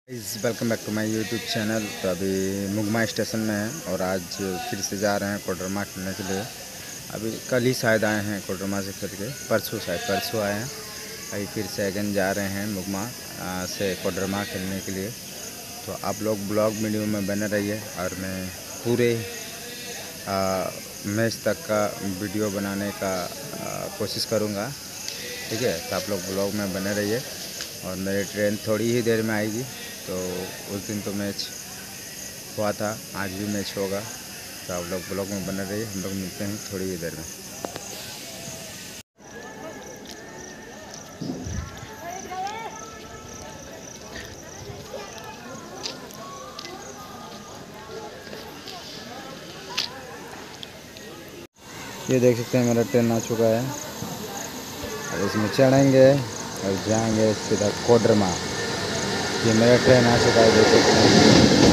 Welcome back to my YouTube channel. तो अभी Mugma station में हैं और आज फिर से जा रहे हैं कोडरमा खेलने के लिए। अभी कल ही शायद आए हैं कोडरमा से खेल के, परसों आए हैं। अभी फिर से अगेन जा रहे हैं मुगमा से कोडरमा खेलने के लिए। तो आप लोग ब्लॉग वीडियो में बने रहिए और मैं पूरे मैच तक का वीडियो बनाने का कोशिश करूँगा, ठीक है। तो आप लोग ब्लॉग में बने रहिए और मेरी ट्रेन थोड़ी ही देर में आएगी। तो उस दिन तो मैच हुआ था, आज भी मैच होगा। तो आप लोग ब्लॉग में बने रहिए, हम लोग मिलते हैं थोड़ी ही देर में। ये देख सकते हैं मेरा ट्रेन आ चुका है और इसमें चढ़ेंगे और जाएंगे सीधा कोडरमा। ये मेरा ट्रेन आ चुका है, देख सकते हैं।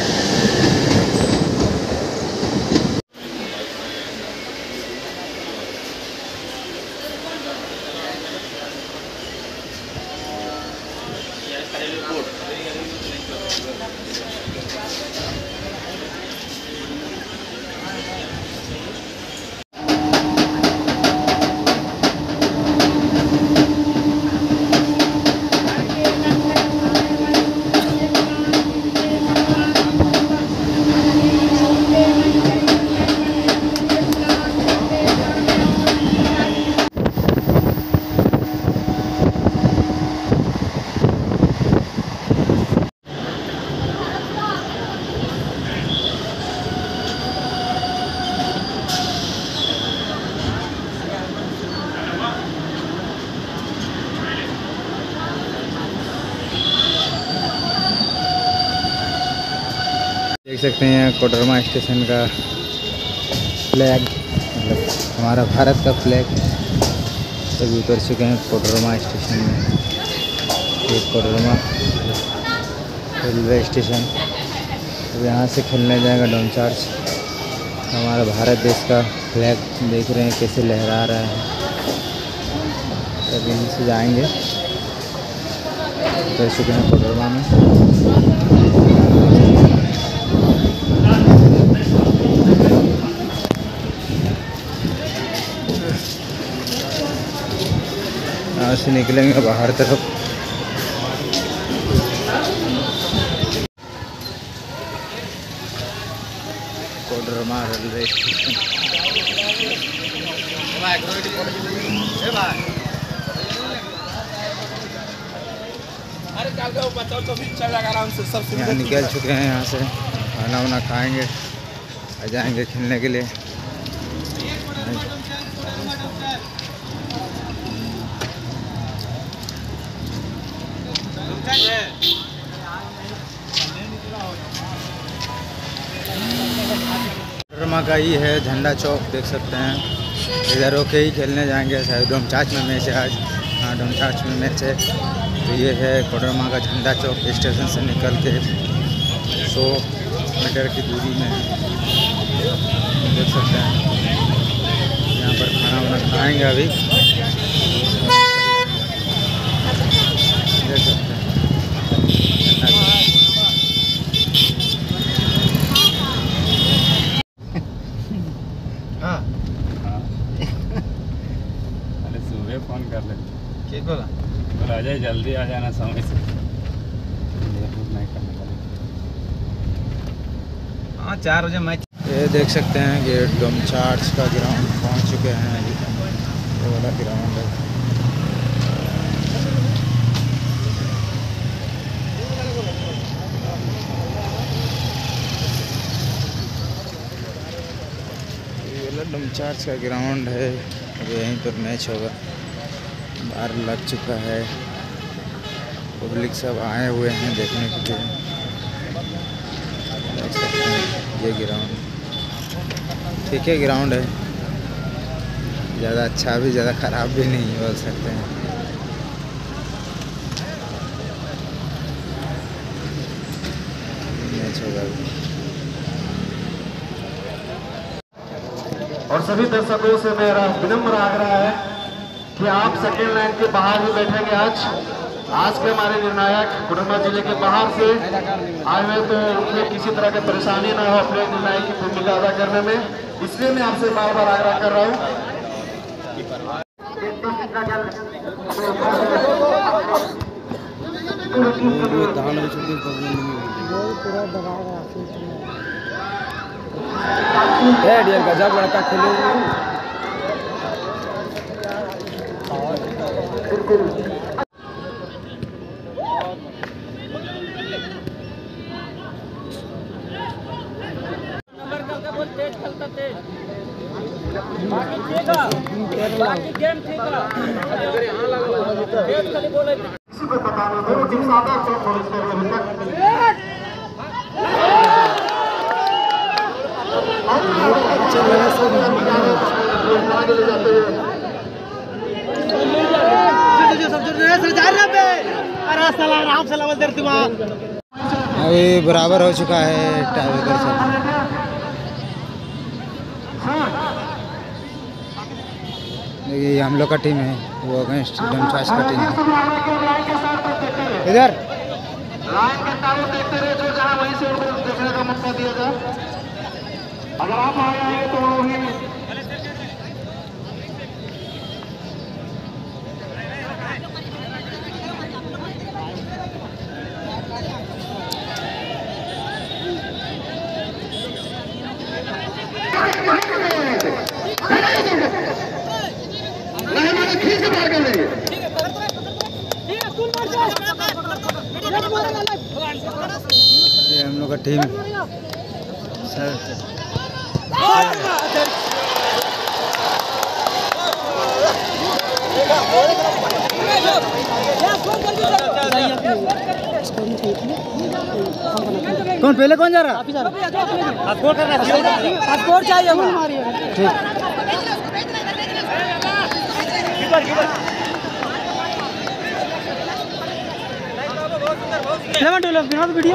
देख सकते हैं कोडरमा स्टेशन का फ्लैग, मतलब हमारा भारत का फ्लैग सभी उतर चुके हैं कोडरमा स्टेशन में। ये कोडरमा रेलवे स्टेशन। तो यहाँ से खेलने जाएगा डोमचार्ज। हमारा भारत देश का फ्लैग देख रहे हैं कैसे लहरा रहा है। तब यहीं से जाएंगे, उतर चुके हैं कोडरमा में। यहाँ से निकलेंगे बाहर तरफ। Koderma railway station. यहाँ निकल चुके हैं, यहाँ से खाना वाना खाएंगे और जाएंगे खेलने के लिए। कोडरमा का ही है झंडा चौक, देख सकते हैं। इधर होके ही खेलने जाएंगे, शायद डोमचार्ज में मैच है आज। हाँ, डोमचार्ज में मैच है। तो ये है कोडरमा का झंडा चौक। स्टेशन से निकल के 100 मीटर की दूरी में देख सकते हैं। यहाँ पर खाना वाना खाएंगे अभी, देख सकते हैं। हाँ अरे सुबह फोन कर ले, ठीक बोला, बोला अजय जल्दी आ जाना समय से, नहीं करना पड़ेगा। हाँ 4 बजे मैच। ये देख सकते हैं कि डोमचार्ज का ग्राउंड पहुंच चुके हैं। ये वाला ग्राउंड है। ये वाला डोमचार्ज का ग्राउंड है। अब यहीं पर मैच होगा। बाहर लग चुका है, पब्लिक सब आए हुए हैं देखने के लिए। देख सकते हैं ये ग्राउंड ठीक है, ग्राउंड है। ज़्यादा अच्छा भी ज़्यादा ख़राब भी नहीं बोल सकते हैं। मैच होगा। और सभी दर्शकों से मेरा विनम्र आग्रह है कि आप सेकेंड लाइन के बाहर ही बैठेंगे। आज आज के हमारे निर्णायक कोडरमा जिले के बाहर से आए हुए, तो उन्हें किसी तरह की परेशानी न हो अपने निर्णायक की भूमिका अदा करने में, इसलिए मैं आपसे बार बार आग्रह कर रहा हूँ। गजब लड़का खेले किसी को पता नहीं दोनों टीम सादा से पुलिस को अभी तक अभी बराबर हो चुका है टाइब्रेकर से। ये हम लोग का टीम है, वो अगेंस्ट डमचाच का टीम है। इधर लाइन के तारों देखते रहे, जो जहाँ वहीं से उनको देखने का मौका दिया जाए। अगर आप आए हैं तो वही ये हम लोग का टीम सर। कौन पहले कौन जा रहा? स्कोर करना है, स्कोर चाहिए। ठीक। वीडियो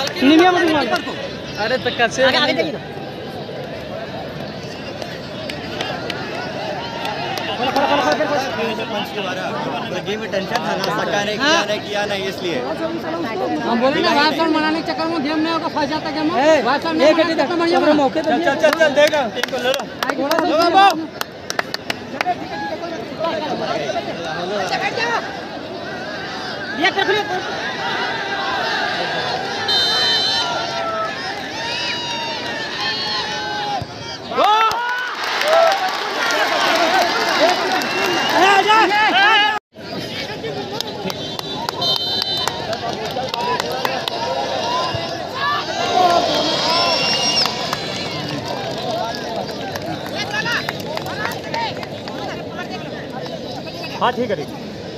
अरे तो कैसे गेम में टेंशन था ना, सका नहीं किया नहीं इसलिए हम बोले ना वाइफ साउंड मनाने के चक्कर में गेम नहीं होगा, फंस जाता गेम में। वाइफ साउंड नहीं मनाने के चक्कर में मौके पे चल देगा इनको ले लो ये कर लियो। हाँ ठीक है, ठीक।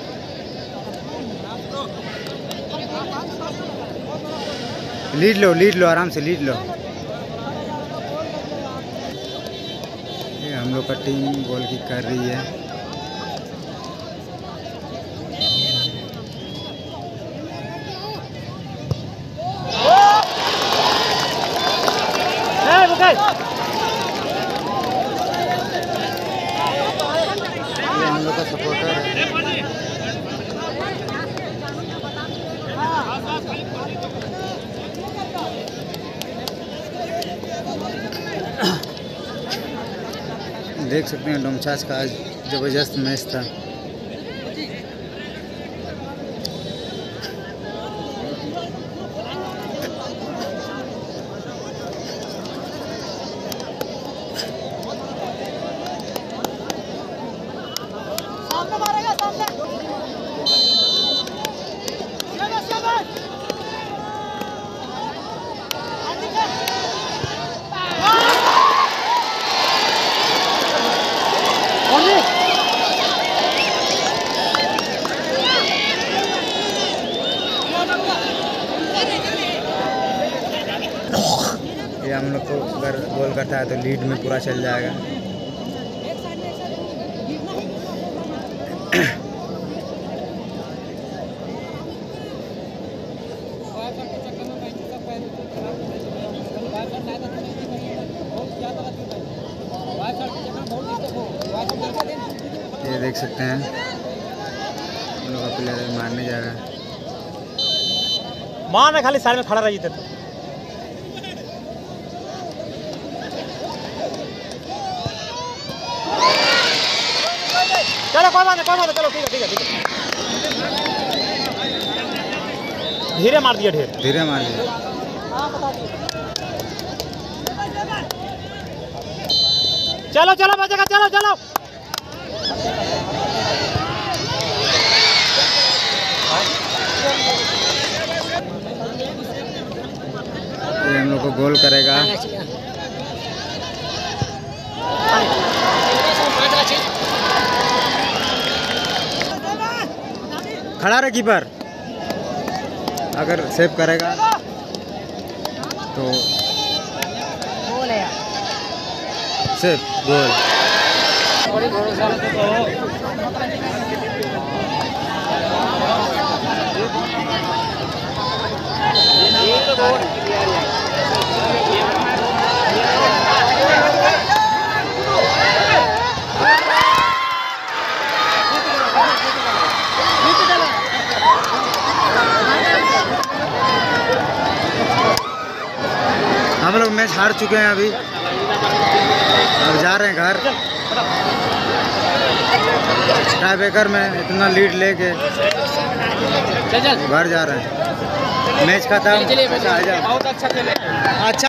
लीड लो आराम से लीड लो। ये हम लोग का टीम गोल किक कर रही है। ये हम लोग का सपोर्टर है। देख सकते हैं डोमचाच का आज ज़बरदस्त मैच था। ये हम लोग को अगर गोल करता है तो लीड में पूरा चल जाएगा। ये देख सकते हैं हम लोग का प्लेयर है, मारने जा रहा है। मार ना, खाली साइड में खड़ा रही थे। चलो कोई बात नहीं, चलो ठीक है। धीरे मार दिया, धीरे मार दिया। चलो बचेगा, चलो। ये हम लोग को गोल करेगा। खड़ा रहे कीपर, अगर सेव करेगा तो सेव गोल। हम लोग मैच हार चुके हैं अभी, अब जा रहे हैं घर। टाई ब्रेकर में इतना लीड लेके घर जा रहे हैं। मैच खत्म। अच्छा